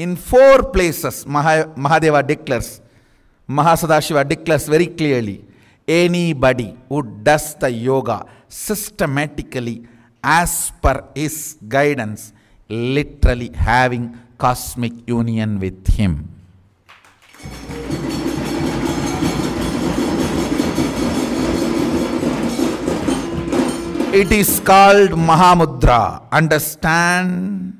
In 4 places, Mahadeva declares, Mahasadashiva declares very clearly, anybody who does the yoga systematically as per his guidance, literally having cosmic union with him. It is called Mahamudra. Understand?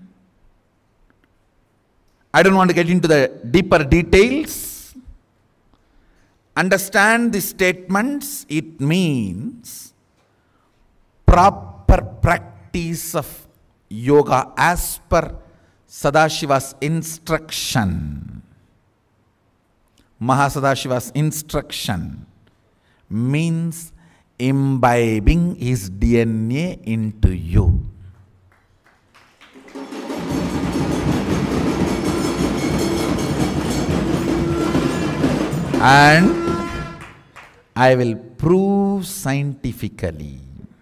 I don't want to get into the deeper details. Understand the statements. It means proper practice of yoga as per Sadashiva's instruction. Mahasadashiva's instruction means imbibing his DNA into you. And I will prove scientifically.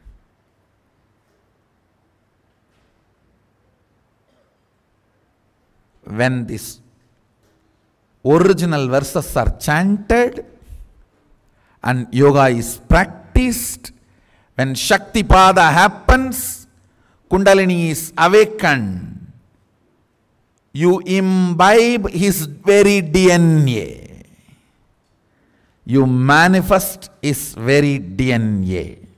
When these original verses are chanted and yoga is practiced, when Shaktipada happens, Kundalini is awakened, you imbibe his very DNA. You manifest his very DNA.